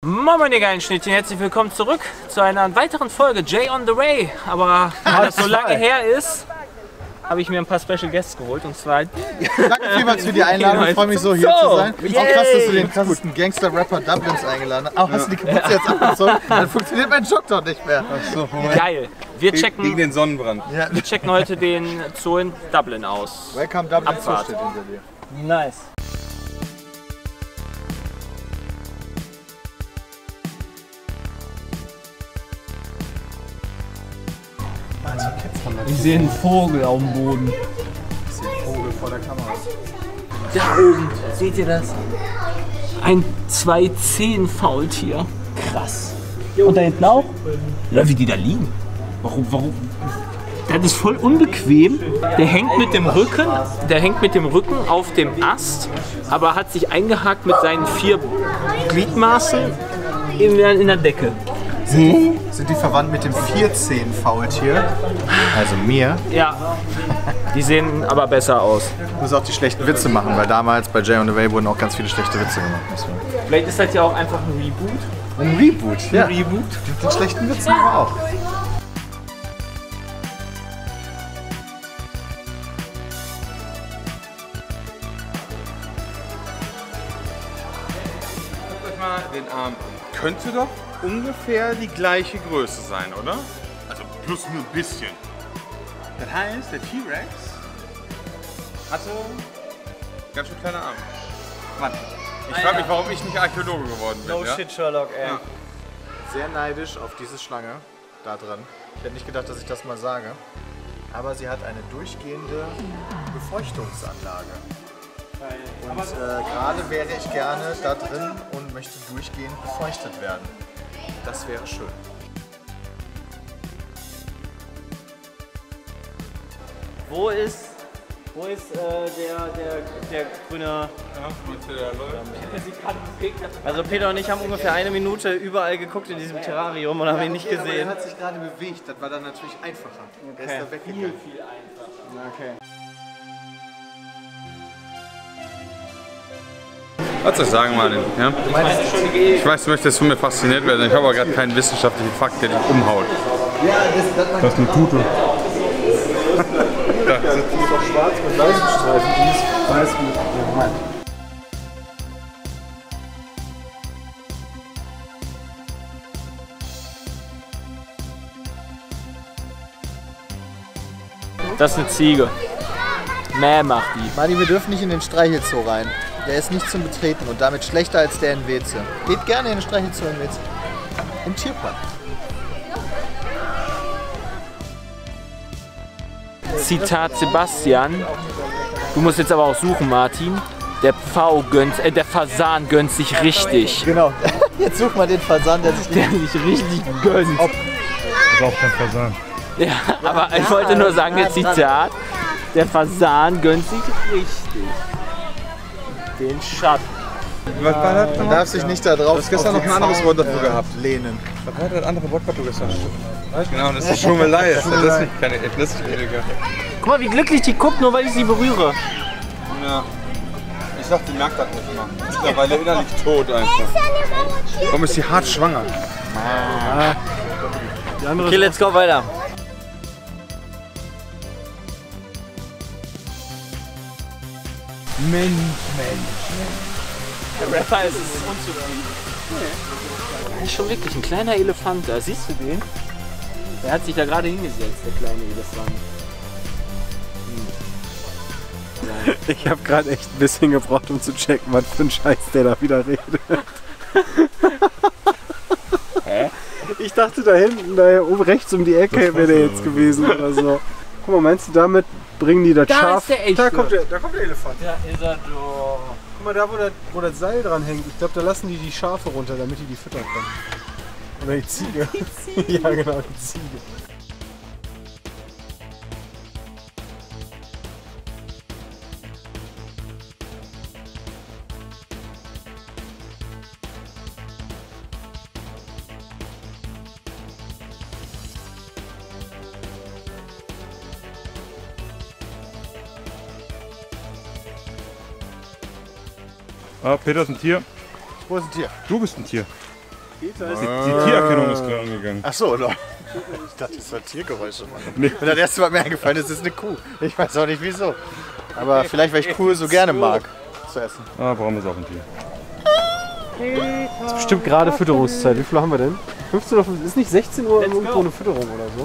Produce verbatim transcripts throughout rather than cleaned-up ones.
Moin meine geilen Schnittchen, herzlich willkommen zurück zu einer weiteren Folge Jay on the Way. Aber weil das so lange her ist, habe ich mir ein paar Special Guests geholt und zwar... Danke vielmals für die Einladung, ich freue mich so hier so. zu sein. Yay. Auch krass, dass du den krassesten Gangster-Rapper Dublins eingeladen hast. Auch hast du die Kapuze jetzt abgezogen, dann funktioniert mein Job doch nicht mehr. Ach so, geil, wir checken, gegen den Sonnenbrand. Ja. Wir checken heute den Zoo in Dublin aus. Welcome Dublin Zoo steht hinter dir. Nice. Ich sehe einen Vogel auf dem Boden. Ich sehe einen Vogel vor der Kamera. Da oben, seht ihr das? Ein zwei Zehen Faultier. Krass. Und da hinten auch? Ja, wie die da liegen. Warum, warum? Das ist voll unbequem. Der hängt mit dem Rücken, der hängt mit dem Rücken auf dem Ast, aber hat sich eingehakt mit seinen vier Gliedmaßen in der, in der Decke. Sind die, sind die verwandt mit dem vierzehn Faultier? Also mir? Ja, die sehen aber besser aus. Ich muss auch die schlechten Witze machen, weil damals bei Jay on the Way wurden auch ganz viele schlechte Witze gemacht. Vielleicht ist das ja auch einfach ein Reboot. Ein Reboot? Ja. Ein Reboot. Den schlechten Witze haben wir auch. Guckt euch mal den Arm an. Könnte doch ungefähr die gleiche Größe sein, oder? Also plus nur ein bisschen. Das heißt, der T-Rex hatte ganz schön kleine Arme. Mann, ich frage mich, warum ich nicht Archäologe geworden bin. No ja? shit, Sherlock, ey. Ja. Sehr neidisch auf diese Schlange da drin. Ich hätte nicht gedacht, dass ich das mal sage. Aber sie hat eine durchgehende Befeuchtungsanlage. Und äh, gerade wäre ich gerne da drin und möchte durchgehend befeuchtet werden. Das wäre schön. Wo ist, wo ist äh, der, der, der grüne... Also Peter und ich haben ungefähr eine Minute überall geguckt in diesem Terrarium und haben ihn nicht okay, gesehen. Aber er hat sich gerade bewegt, das war dann natürlich einfacher. Okay. Er ist da weggegangen. Viel, viel einfacher. Okay. Was soll ich sagen, Martin? Ja? Ich weiß, du möchtest von mir fasziniert werden. Ich habe aber gerade keinen wissenschaftlichen Fakt, der dich umhaut. Ja, das, das, das ist eine Tute. Das ist doch schwarz mit weißen Streifen, die ist weiß mit Diamant. Das ist eine Ziege. Mäh macht die. Mani, wir dürfen nicht in den Streichelzoo rein. Der ist nicht zum Betreten und damit schlechter als der in Weze. Geht gerne in den Streichelzoo in Weze. Im Tierpark. Zitat Sebastian. Du musst jetzt aber auch suchen, Martin. Der Pfau gönnt, äh, der Fasan gönnt sich richtig. Genau. Jetzt such mal den Fasan, der sich, der sich richtig gönnt. Das ist auch kein Fasan. Ja, aber ich wollte nur sagen, der Zitat. Der Fasan gönnt sich richtig. Den Schatten. Was war das? Man darf sich nicht da drauf. Du hast gestern noch ein anderes Wort dafür gehabt. Lehnen. Was war das andere Wort, was du gestern hast? Genau, das ist Schummelei. Das ist nicht keine Ethnistik. Guck mal, wie glücklich die guckt, nur weil ich sie berühre. Ja. Ich dachte, die merkt das nicht mal. Mittlerweile innerlich tot einfach. Warum ist sie hart schwanger? Ah. Okay, let's go weiter. Mensch, Mensch. Der Rapper ist unzufrieden. Das ist schon wirklich ein kleiner Elefant da. Siehst du den? Der hat sich da gerade hingesetzt, der kleine Elefant. Hm. Ich habe gerade echt ein bisschen gebraucht, um zu checken, was für ein Scheiß der da wieder redet. Hä? Ich dachte da hinten, da oben rechts um die Ecke wäre der jetzt gewesen oder so. Guck mal, meinst du, damit bringen die das Da Schaf? ist der echte. Da kommt der, da kommt der Elefant. Da ist er doch. Guck mal, da wo das, wo das Seil dran hängt. Ich glaube, da lassen die die Schafe runter, damit die die füttern können. Oder die Ziege. Die Ziege. Ja, genau, die Ziege. Ah, Peter ist ein Tier. Wo ist ein Tier? Du bist ein Tier. Die, die Tiererkennung ist gerade angegangen. Ach so, doch. Ich dachte, das war Tiergeräusche. Nee. Und das erste Mal mir eingefallen ist, es ist eine Kuh. Ich weiß auch nicht wieso. Aber vielleicht, weil ich Kuh so gerne mag zu essen. Ah, brauchen wir es auch ein Tier. Das ist bestimmt gerade Fütterungszeit. Wie viel haben wir denn? fünfzehn Uhr? Ist nicht sechzehn Uhr irgendwo eine Fütterung oder so?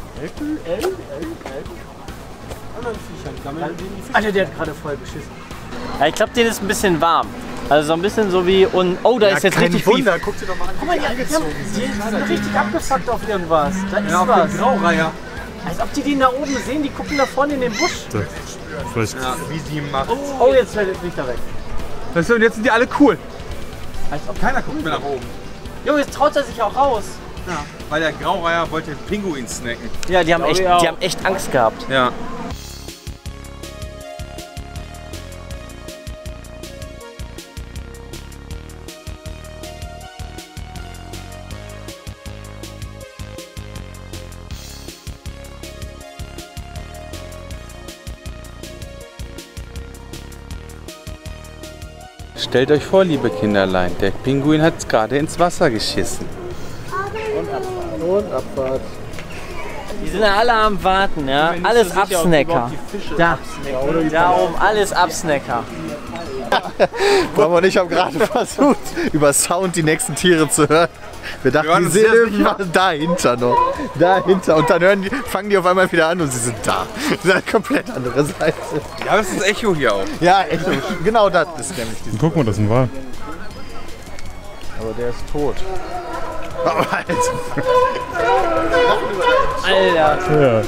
Alter, der hat gerade voll beschissen. Ja, ich glaube, den ist ein bisschen warm. Also so ein bisschen so wie. Und, oh, da ist jetzt kein richtig Wunder. viel. Guck dir doch mal an, Guck mal, die, die, haben, die sind richtig abgefuckt auf irgendwas. Da ist Ja, auf was. den Graureiher. Als ob die den da oben sehen, die gucken da vorne in den Busch. Vielleicht wie sie macht. Oh, jetzt fällt er weg. Weißt du, und jetzt sind die alle cool. Als ob Keiner guckt mehr nach oben. Jo, jetzt traut er sich auch raus. Weil der Graureiher wollte den Pinguin snacken. Ja, die haben, echt, ich auch. die haben echt Angst gehabt. Ja. Stellt euch vor, liebe Kinderlein, der Pinguin hat gerade ins Wasser geschissen. Und Abfahrt. Die sind ja alle am Warten, ja. Alles Absnacker. Da, da oben, alles Absnacker. Bram und ich haben gerade versucht, über Sound die nächsten Tiere zu hören. Wir dachten, Wir waren die uns sehr Seelöwen waren dahinter noch. Dahinter. Und dann hören die, fangen die auf einmal wieder an und sie sind da. Das ist eine komplett andere Seite. Ja, das ist das Echo hier auch. Ja, echt. Genau das ist nämlich dieses. Guck mal, das ist ein Wal. Aber der ist tot. Oh, Alter. Alter. Ja.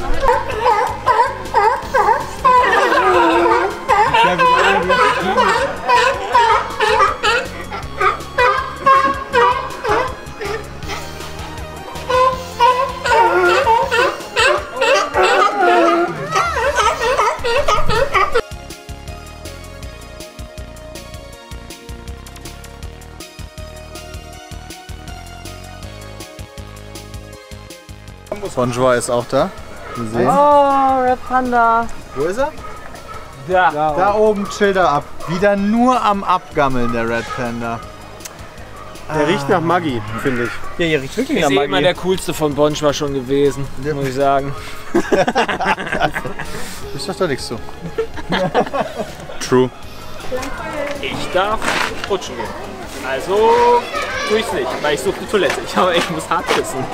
Bonjour ist auch da. Wir sehen. Oh, Red Panda. Wo ist er? Da. Da oben chillt er ab. Wieder nur am Abgammeln, der Red Panda. Der riecht nach Maggi, finde ich. Ja, hier riecht wirklich Ist eh immer der coolste von Bonch war schon gewesen, muss ich sagen. Ist doch doch nichts so. True. Ich darf rutschen gehen. Also tue ich's nicht, weil ich suche eine Toilette. Ich, aber ich muss hart pissen.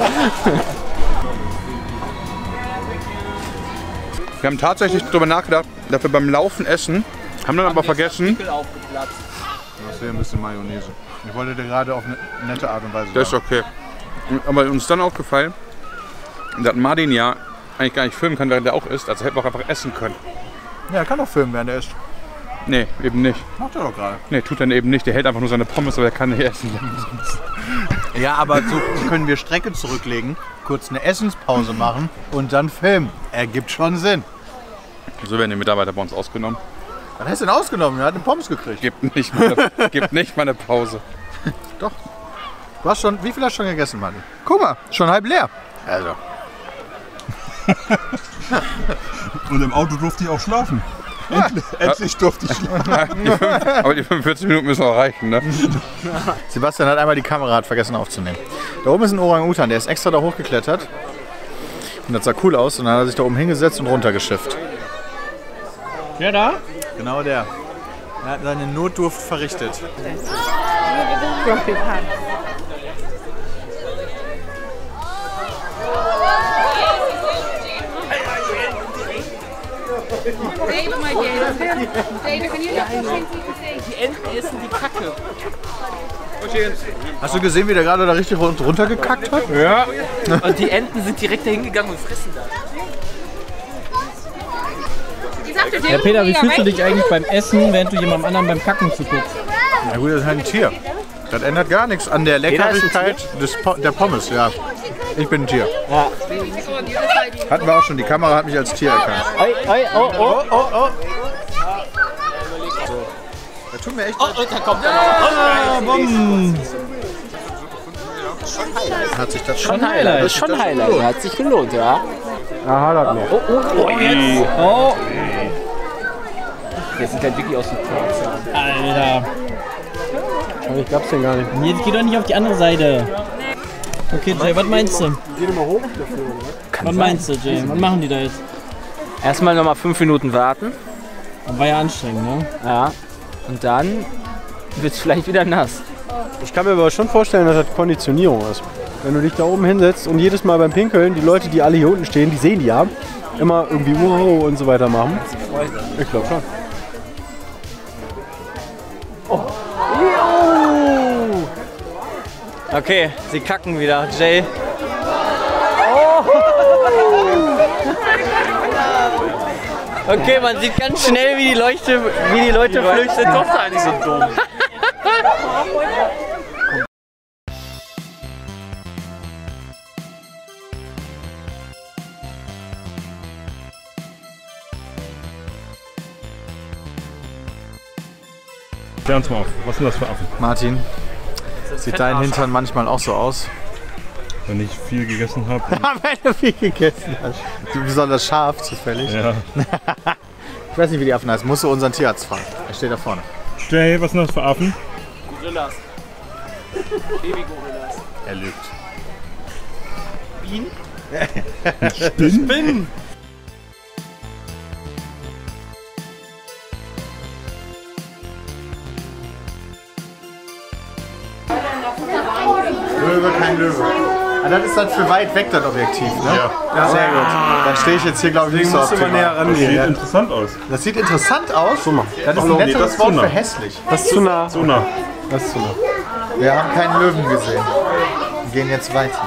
Wir haben tatsächlich darüber nachgedacht, dass wir beim Laufen essen, haben dann aber vergessen, Aufgeplatzt. Das wäre ein bisschen Mayonnaise. Ich wollte dir gerade auf eine nette Art und Weise das ist sagen. okay. Aber uns ist dann aufgefallen, dass Martin ja eigentlich gar nicht filmen kann, während er auch isst, also hätten wir auch einfach essen können. Ja, er kann doch filmen, während er isst. Nee, eben nicht. Macht er doch gerade. Nee, tut er eben nicht. Der hält einfach nur seine Pommes, aber er kann nicht essen. Ja, aber so können wir Strecke zurücklegen, kurz eine Essenspause machen und dann filmen. Ergibt schon Sinn. So werden die Mitarbeiter bei uns ausgenommen. Was hast du denn ausgenommen? Er hat eine Pommes gekriegt. Gibt nicht mal eine, gibt nicht mal eine Pause. Doch. Du hast schon, wie viel hast du schon gegessen, Mann? Guck mal, schon halb leer. Also. Und im Auto durfte ich auch schlafen. Endlich, endlich durfte ich schlafen. Die fünf, aber die fünfundvierzig Minuten müssen auch reichen, ne? Sebastian hat einmal die Kamera hat vergessen aufzunehmen. Da oben ist ein Orang-Utan, der ist extra da hochgeklettert. Und das sah cool aus und dann hat er sich da oben hingesetzt und runtergeschifft. Ja, da? Genau der. Er hat seine Notdurft verrichtet. David, my David. David, can you look for things you can see? Die Enten essen die Kacke. Hast du gesehen, wie der gerade da richtig run- runtergekackt hat? Ja. Und die Enten sind direkt dahin gegangen und fressen das. He's after Ja, doing Peter, wie it, fühlst du right? dich eigentlich beim Essen, während du jemandem anderen beim Kacken zuguckst? Na gut, das ist halt ein Tier. Das ändert gar nichts an der Leckerigkeit des po der Pommes, ja. Ich bin ein Tier. Hatten wir auch schon, die Kamera hat mich als Tier erkannt. Oi, oi, oh, oh. Oh, oh. Das tut mir echt leid. Und da kommt er noch. Hat sich das Schon Highlight. Das ist schon Highlight. Hat sich gelohnt, ja. Aha, das noch. Oh, oh, oh, jetzt. Oh. Der sieht halt wirklich aus wie Tarzan. Alter. Wahrscheinlich gab's den gar nicht. Jetzt geh doch nicht auf die andere Seite. Okay, Jay, was meinst du? Die gehen immer hoch dafür, oder? Was meinst du, Jay? Was machen die da jetzt? Erstmal nochmal fünf Minuten warten. War ja anstrengend, ne? Ja. Und dann wird es vielleicht wieder nass. Ich kann mir aber schon vorstellen, dass das Konditionierung ist. Wenn du dich da oben hinsetzt und jedes Mal beim Pinkeln die Leute, die alle hier unten stehen, die sehen die ja, immer irgendwie wow und so weiter machen. Ich glaube schon. Okay, sie kacken wieder. Jay. Okay, man sieht ganz schnell, wie die, Leuchte, wie die Leute flüchten. Doch da nicht so dumm. Klär uns mal auf, was sind das für Affen? Martin, sieht dein Hintern manchmal auch so aus? Wenn ich viel gegessen habe. Wenn du viel gegessen hast. Du besonders scharf, zufällig. Ja. Ich weiß nicht, wie die Affen heißen. Musst du unseren Tierarzt fragen. Er steht da vorne. Jay, was sind das für Affen? Gorillas. Baby-Gorillas. Er lügt. Bienen? Spinnen? Löwe, kein Löwe. Ah, das ist halt für weit weg, das Objektiv, ne? Ja. Sehr gut. Dann stehe ich jetzt hier, glaube ich, nicht so optimal. näher Das rangehen. sieht interessant aus. Das sieht interessant aus. Guck mal. Das ist ein nee, das netteres ist Wort zu nah. für hässlich. Das ist zu nah. So nah. Das ist zu nah. Wir haben keinen Löwen gesehen. Wir gehen jetzt weiter.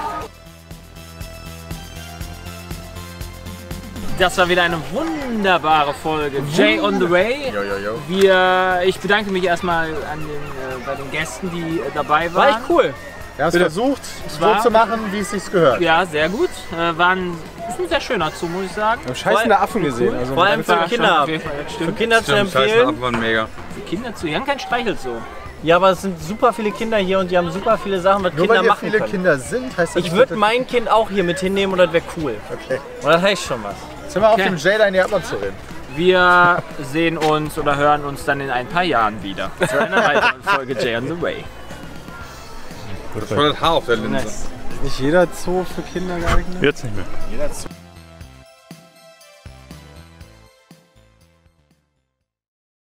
Das war wieder eine wunderbare Folge. Jay on the way. Jo, jo, jo. Wir, ich bedanke mich erstmal an den, äh, bei den Gästen, die äh, dabei waren. War echt cool. Wir haben es versucht, so war- zu machen, wie es sich gehört. Ja, sehr gut. Äh, war ein, ist ein sehr schöner Zoo, muss ich sagen. Ich habe scheißende Affen gesehen. Also Vor allem für War schon Kinder. auf jeden Fall, das Für stimmt. Kinder zu Stimmt, scheiße, empfehlen. Affen waren mega. Für Kinder zu. Wir haben kein Streichelzoo. Ja, aber es sind super viele Kinder hier und die haben super viele Sachen, was Nur Kinder weil hier machen viele können. Kinder sind, heißt das Ich nicht, würde dass- mein Kind auch hier mit hinnehmen und das wäre cool. Okay. Und das heißt schon was. Jetzt sind wir auf Okay. dem Jada in die Atmung zu reden. Wir sehen uns oder hören uns dann in ein paar Jahren wieder. Zu einer weiteren Folge Jay on the Way. Das war das Haar auf der Linse. nicht jeder Zoo für Kinder geeignet. Jetzt nicht mehr. Jeder Zoo